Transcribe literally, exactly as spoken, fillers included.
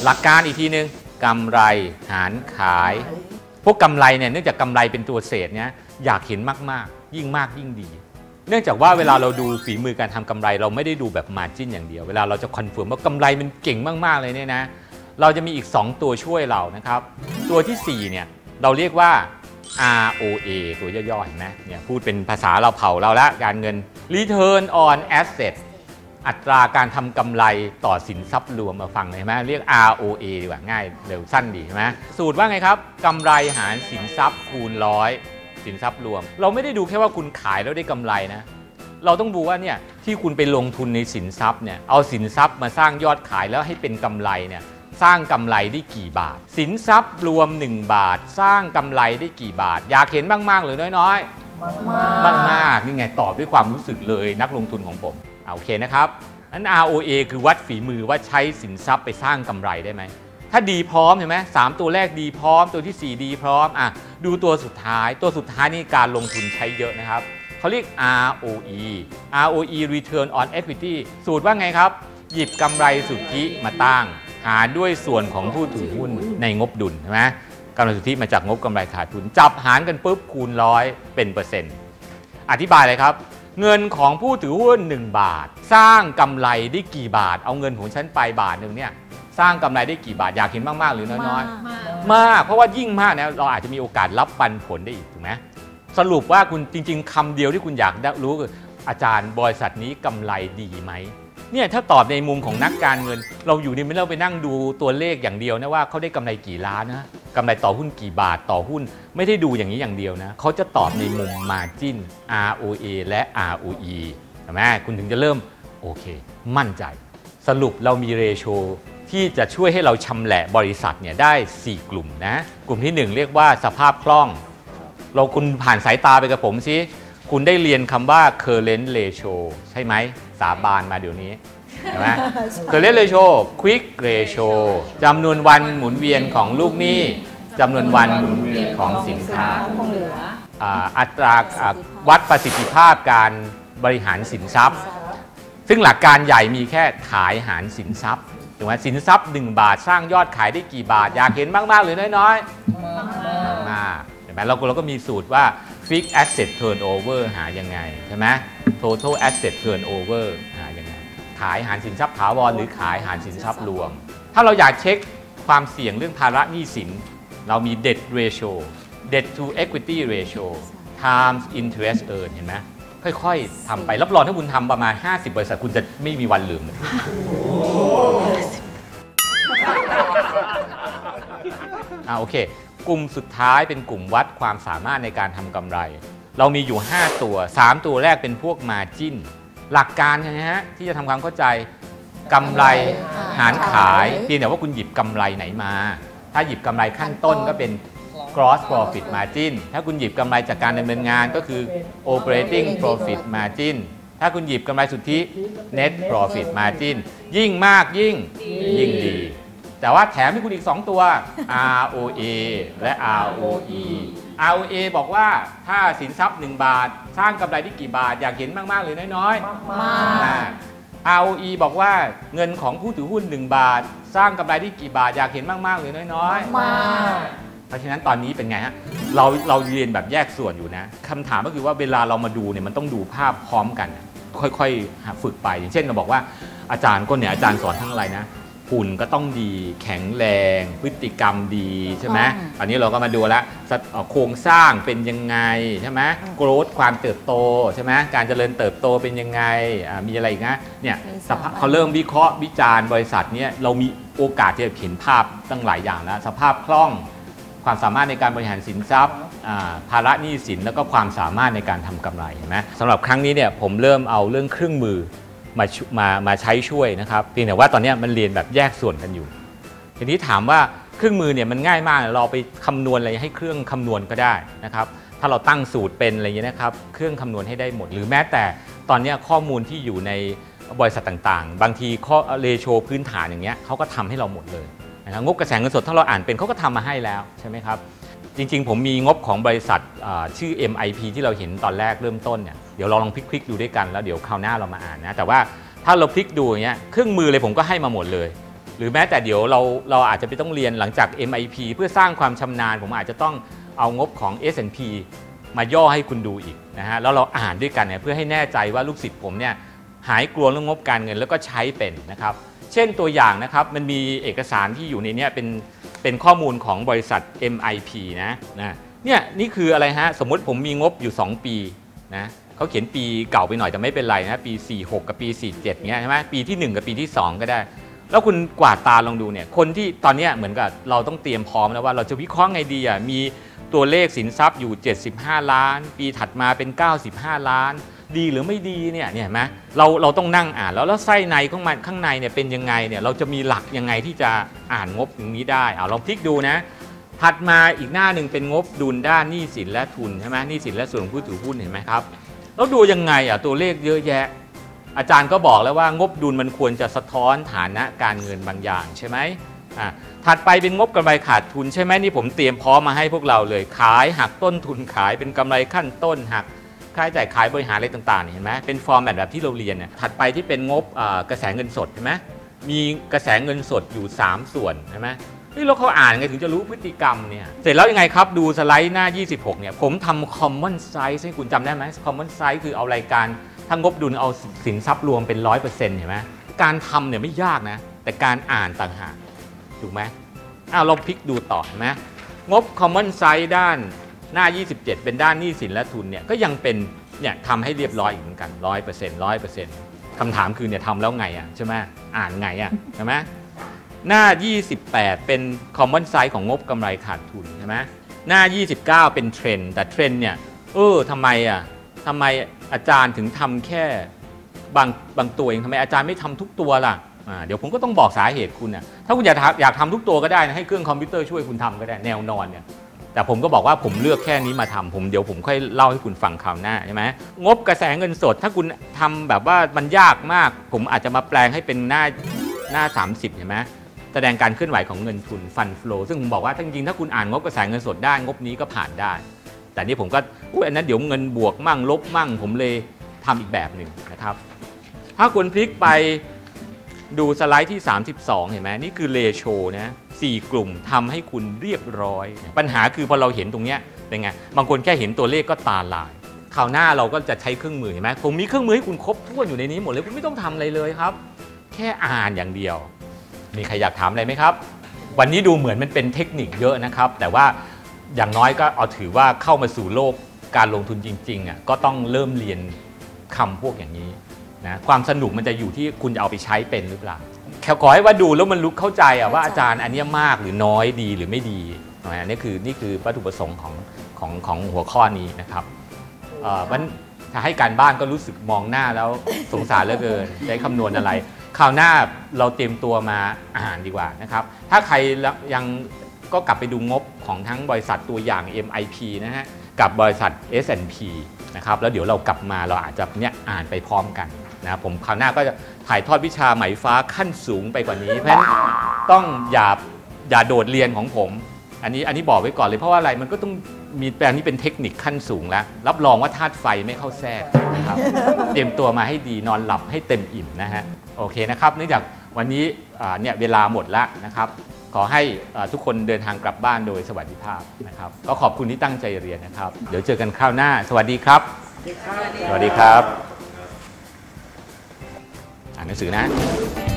หลักการอีกทีนึงกำไรหารขายพวกกำไรเนี่ยเนื่องจากกำไรเป็นตัวเศษเนี่ยอยากเห็นมากๆยิ่งมากยิ่งดีเนื่องจากว่าเวลาเราดูฝีมือการทำกำไรเราไม่ได้ดูแบบมาร์จิ้นอย่างเดียวเวลาเราจะคอนเฟิร์มว่ากำไรมันเก่งมากๆเลยเนี่ยนะเราจะมีอีกสองตัวช่วยเรานะครับตัวที่สี่เนี่ยเราเรียกว่า อาร์ โอ เอ ตัวย่อๆเห็นไหมเนี่ยพูดเป็นภาษาเราเผาเราละการเงิน Return on Asset อัตราการทำกำไรต่อสินทรัพย์รวมมาฟังเลยไหมเรียก อาร์ โอ เอ ดีกว่าง่ายเร็วสั้นดีใช่ไหมสูตรว่าไงครับกำไรหารสินทรัพย์คูณร้อยสินทรัพย์รวมเราไม่ได้ดูแค่ว่าคุณขายแล้วได้กำไรนะเราต้องดูว่าเนี่ยที่คุณไปลงทุนในสินทรัพย์เนี่ยเอาสินทรัพย์มาสร้างยอดขายแล้วให้เป็นกำไรเนี่ยสร้างกำไรได้กี่บาทสินทรัพย์รวมหนึ่งบาทสร้างกำไรได้กี่บาทอยากเห็นมากๆหรือน้อยๆมากมากนี่ไงตอบด้วยความรู้สึกเลยนักลงทุนของผมโอเคนะครับนั้น อาร์ โอ เอ คือวัดฝีมือว่าใช้สินทรัพย์ไปสร้างกำไรได้ไหมถ้าดีพร้อมเห็นไหมสามตัวแรกดีพร้อมตัวที่สี่ดีพร้อมอ่ะดูตัวสุดท้ายตัวสุดท้ายนี่การลงทุนใช้เยอะนะครับเขาเรียก อาร์ โอ อี อาร์ โอ อี Return on Equity สูตรว่าไงครับหยิบกำไรสุทธิมาตั้งหารด้วยส่วนของผู้ถือหุ้นในงบดุลใช่ไหมกำไรสุทธิมาจากงบกำไรขาดทุนจับหารกันปุ๊บคูณร้อยเป็นเปอร์เซ็นต์อธิบายเลยครับเงินของผู้ถือหุ้นหนึ่งบาทสร้างกำไรได้กี่บาทเอาเงินของฉันไปบาทหนึ่งเนี่ยสร้างกำไรได้กี่บาทอยากเห็นมากๆหรือน้อยๆมากเพราะว่ายิ่งมากนะเราอาจจะมีโอกาสรับปันผลได้อีกถูกไหมสรุปว่าคุณจริงๆคำเดียวที่คุณอยากรู้คืออาจารย์บริษัทนี้กำไรดีไหมเนี่ยถ้าตอบในมุมของนักการเงินเราอยู่นี่ไม่ต้องไปนั่งดูตัวเลขอย่างเดียวนะว่าเขาได้กำไรกี่ล้านนะกำไรต่อหุ้นกี่บาทต่อหุ้นไม่ได้ดูอย่างนี้อย่างเดียวนะเขาจะตอบในมุม Margin อาร์ โอ เอ และ อาร์ โอ อี ใช่ไหมคุณถึงจะเริ่มโอเคมั่นใจสรุปเรามีเรโชที่จะช่วยให้เราชำแหละบริษัทเนี่ยได้สี่กลุ่มนะกลุ่มที่หนึ่งเรียกว่าสภาพคล่องเราคุณผ่านสายตาไปกับผมสิคุณได้เรียนคำว่า current ratio ใช่ไหมสาบานมาเดี๋ยวนี้ใช่ไหม current ratio quick ratio จำนวนวันหมุนเวียนของลูกหนี้จำนวนวันหมุนเวียนของสินค้าอัตราวัดประสิทธิภาพการบริหารสินทรัพย์ซึ่งหลักการใหญ่มีแค่ขายหารสินทรัพย์ถูกไหมสินทรัพย์หนึ่งบาทสร้างยอดขายได้กี่บาทอยากเห็นมากๆหรือน้อยๆมากเห็นไหมเราเราก็มีสูตรว่า Fixed Asset Turnover หายังไงใช่ไหม Total Asset Turnover หายังไงขายหารสินทรัพย์ถาวรหรือขายหารสินทรัพย์รวมถ้าเราอยากเช็คความเสี่ยงเรื่องภาระหนี้สินเรามี Debt Ratio Debt to Equity Ratio Times Interest Earned เห็นไหมค่อยๆทำไปรับรองถ้าคุณทำประมาณห้าสิบบริษัทคุณจะไม่มีวันลืมเลยอ่าโอเคกลุ่มสุดท้ายเป็นกลุ่มวัดความสามารถในการทำกำไรเรามีอยู่ห้าตัวสามตัวแรกเป็นพวก Margin หลักการนะฮะที่จะทำความเข้าใจกำไรหารขายเพียงแต่ว่าคุณหยิบกำไรไหนมาถ้าหยิบกำไรขั้นต้นก็เป็น gross profit margin ถ้าคุณหยิบกำไรจากการดำเนินงานก็คือ operating profit margin ถ้าคุณหยิบกำไรสุทธิ net profit margin ยิ่งมากยิ่งยิ่งดีแต่ว่าแถมให้คุณอีกสองตัว อาร์ โอ เอ และ อาร์ โอ อี อาร์ โอ เอ บอกว่าถ้าสินทรัพย์หนึ่งบาทสร้างกำไรได้กี่บาทอยากเห็นมากๆหรือน้อยๆมาก อาร์ โอ อี บอกว่าเงินของผู้ถือหุ้นหนึ่งบาทสร้างกำไรได้กี่บาทอยากเห็นมากๆหรือน้อยๆมากเพราะฉะนั้นตอนนี้เป็นไงฮะเราเราเรียนแบบแยกส่วนอยู่นะคำถามก็คือว่าเวลาเรามาดูเนี่ยมันต้องดูภาพพร้อมกันค่อยๆฝึกไปอย่างเช่นเราบอกว่าอาจารย์ก็เนี่ยอาจารย์สอนทั้งอะไรนะหุ่นก็ต้องดีแข็งแรงพฤติกรรมดีใช่ไหมอันนี้เราก็มาดูแล้วโครงสร้างเป็นยังไงใช่ไหมโกรธความเติบโตใช่ไหมการเจริญเติบโตเป็นยังไงมีอะไรอีกนะเนี่ยเขาเริ่มวิเคราะห์วิจารณ์บริษัทนี้เรามีโอกาสที่จะเห็นภาพตั้งหลายอย่างแล้วสภาพคล่องความสามารถในการบริหารสินทรัพย์ภาระหนี้สินแล้วก็ความสามารถในการทำกำไรเห็นไหมสำหรับครั้งนี้เนี่ยผมเริ่มเอาเรื่องเครื่องมือมามามาใช้ช่วยนะครับเพียงแต่ว่าตอนนี้มันเรียนแบบแยกส่วนกันอยู่ทีนี้ถามว่าเครื่องมือเนี่ยมันง่ายมากเราไปคำนวณอะไรให้เครื่องคำนวณก็ได้นะครับถ้าเราตั้งสูตรเป็นอะไรอย่างเงี้ยนะครับเครื่องคำนวณให้ได้หมดหรือแม้แต่ตอนนี้ข้อมูลที่อยู่ในบริษัทต่างๆบางทีข้อเรโชพื้นฐานอย่างเงี้ยเขาก็ทำให้เราหมดเลยนะครับงบกระแสเงินสดถ้าเราอ่านเป็นเขาก็ทำมาให้แล้วใช่ไหมครับจริงๆผมมีงบของบริษัทชื่อ เอ็ม ไอ พี ที่เราเห็นตอนแรกเริ่มต้นเนี่ยเดี๋ยวเราลองพลิกๆดูด้วยกันแล้วเดี๋ยวคราวหน้าเรามาอ่านนะแต่ว่าถ้าเราพลิกดูอย่างเงี้ยเครื่องมือเลยผมก็ให้มาหมดเลยหรือแม้แต่เดี๋ยวเราเราอาจจะไปต้องเรียนหลังจาก เอ็ม ไอ พี เพื่อสร้างความชำนาญผมอาจจะต้องเอางบของ เอส แอนด์ พี มาย่อให้คุณดูอีกนะฮะแล้วเราอ่านด้วยกันเนี่ยเพื่อให้แน่ใจว่าลูกศิษย์ผมเนี่ยหายกลัวเรื่องงบการเงินแล้วก็ใช้เป็นนะครับเช่นตัวอย่างนะครับมันมีเอกสารที่อยู่ในนี้เป็นเป็นข้อมูลของบริษัท เอ็ม ไอ พี นะนะเนี่ยนี่คืออะไรฮะสมมติผมมีงบอยู่สองปีนะเขาเขียนปีเก่าไปหน่อยแต่ไม่เป็นไรนะปีสี่สิบหกกับปีสี่สิบเจ็ดเงี้ยใช่ไหมปีที่หนึ่งกับปีที่สองก็ได้แล้วคุณกวาดตาลองดูเนี่ยคนที่ตอนนี้เหมือนกับเราต้องเตรียมพร้อมแล้วว่าเราจะวิเคราะห์ไงดีอ่ะมีตัวเลขสินทรัพย์อยู่เจ็ดสิบห้าล้านปีถัดมาเป็นเก้าสิบห้าล้านดีหรือไม่ดีเนี่ยเนี่ยเห็นไหมเราเราต้องนั่งอ่านแล้วแล้วไส้ในข้างในข้างในเนี่ยเป็นยังไงเนี่ยเราจะมีหลักยังไงที่จะอ่านงบอย่างนี้ได้เอาลองพลิกดูนะถัดมาอีกหน้าหนึ่งเป็นงบดุลด้านหนี้สินและทุนใช่ไหมหนี้สินและส่วนของผู้ถือหุ้นเห็นไหมครับแล้วดูยังไงอ่ะตัวเลขเยอะแยะอาจารย์ก็บอกแล้วว่างบดุลมันควรจะสะท้อนฐานะการเงินบางอย่างใช่ไหมอ่ะถัดไปเป็นงบกำไรขาดทุนใช่ไหมนี่ผมเตรียมพร้อมมาให้พวกเราเลยขายหักต้นทุนขายเป็นกำไรขั้นต้นหักค่าใช้จ่ายขายบริหารอะไรต่างๆเห็นไหมเป็นฟอร์มแบบแบบที่เราเรียนเนี่ยถัดไปที่เป็นงบกระแสเงินสดเห็นไหมมีกระแสเงินสดอยู่สามส่วนใช่ไหมนี่แล้วเขาอ่านไงถึงจะรู้พฤติกรรมเนี่ยเสร็จแล้วยังไงครับดูสไลด์หน้ายี่สิบหกเนี่ยผมทำ common size ให้คุณจำได้ไหม common size คือเอารายการถ้างบดุลเอาสินทรัพย์รวมเป็น ร้อยเปอร์เซ็นต์ เห็นไหมการทำเนี่ยไม่ยากนะแต่การอ่านต่างหากถูกไหมอ้าวเราพลิกดูต่อเห็นไหมงบ common size ด้านหน้ายี่สิบเจ็ดเป็นด้านหนี้สินและทุนเนี่ยก็ยังเป็นเนี่ยทำให้เรียบร้อยอีกเหมือนกัน ร้อยเปอร์เซ็นต์ ร้อยเปอร์เซ็นต์ คำถามคือเนี่ยทำแล้วไงอ่ะใช่ไหมอ่านไงอ่ะใช่ไหมหน้ายี่สิบแปดเป็น common size ของงบกำไรขาดทุนใช่ไหมหน้ายี่สิบเก้าเป็นเทรนด์แต่เทรนด์เนี่ยเออทำไมอ่ะทำไมอาจารย์ถึงทำแค่บางบางตัวเองทำไมอาจารย์ไม่ทำทุกตัวล่ะอ่าเดี๋ยวผมก็ต้องบอกสาเหตุคุณนะถ้าคุณอยากอยากทำทุกตัวก็ได้นะให้เครื่องคอมพิวเตอร์ช่วยคุณทำก็ได้แนวนอนเนี่ยแต่ผมก็บอกว่าผมเลือกแค่นี้มาทำผมเดี๋ยวผมค่อยเล่าให้คุณฟังคราวหน้าใช่ไหมงบกระแสเงินสดถ้าคุณทำแบบว่ามันยากมากผมอาจจะมาแปลงให้เป็นหน้าหน้าสามสิบเห็นไหมแสดงการเคลื่อนไหวของเงินทุนฟันฟลูซึ่งผมบอกว่าจริงๆถ้าคุณอ่านงบกระแสเงินสดได้งบนี้ก็ผ่านได้แต่นี่ผมก็อุ้ยอันนั้นเดี๋ยวเงินบวกมั่งลบมั่งผมเลยทำอีกแบบหนึ่งนะครับถ้าคุณพลิกไปดูสไลด์ที่สามสิบสองเห็นไหมนี่คือเรโชนะสี่กลุ่มทำให้คุณเรียบร้อยปัญหาคือพอเราเห็นตรงเนี้ยเป็นไงบางคนแค่เห็นตัวเลขก็ตาลายคราวหน้าเราก็จะใช้เครื่องมือเห็นไหมผมมีเครื่องมือให้คุณครบถ้วนอยู่ในนี้หมดเลยคุณไม่ต้องทำอะไรเลยครับแค่อ่านอย่างเดียวมีใครอยากถามอะไรไหมครับวันนี้ดูเหมือนมันเป็นเทคนิคเยอะนะครับแต่ว่าอย่างน้อยก็เอาถือว่าเข้ามาสู่โลกการลงทุนจริงๆอ่ะก็ต้องเริ่มเรียนคำพวกอย่างนี้นะความสนุกมันจะอยู่ที่คุณจะเอาไปใช้เป็นหรือเปล่าแค่ขอให้ว่าดูแล้วมันรู้เข้าใจอ่ะว่าอาจารย์อันนี้มากหรือน้อยดีหรือไม่ดีนะนี่คือนี่คือวัตถุประสงค์ของของของหัวข้อนี้นะครับมันถ้าให้การบ้านก็รู้สึกมองหน้าแล้วสงสารเหลือเกินใช้คำนวณอะไรคราวหน้าเราเตรียมตัวมาอ่านดีกว่านะครับถ้าใครยังก็กลับไปดูงบของทั้งบริษัทตัวอย่าง เอ็ม ไอ พี นะฮะกับบริษัท เอส แอนด์ พี นะครับแล้วเดี๋ยวเรากลับมาเราอาจจะเนี่ยอ่านไปพร้อมกันนะผมคราวหน้าก็จะถ่ายทอดวิชาไหมฟ้าขั้นสูงไปกว่านี้เพราะฉะนั้นต้องอย่าอย่าโดดเรียนของผมอันนี้อันนี้บอกไว้ก่อนเลยเพราะว่าอะไรมันก็ต้องมีแปลงนี้เป็นเทคนิคขั้นสูงแล้วรับรองว่าธาตุไฟไม่เข้าแทรกนะครับเตรียมตัวมาให้ดีนอนหลับให้เต็มอิ่มนะฮะโอเคนะครับเนื่องจากวันนี้เนี่ยเวลาหมดแล้วนะครับขอให้ทุกคนเดินทางกลับบ้านโดยสวัสดิภาพนะครับก็ขอบคุณที่ตั้งใจเรียนนะครับเดี๋ยวเจอกันคราวหน้าสวัสดีครับสวัสดีครับอ่านหนังสือนะ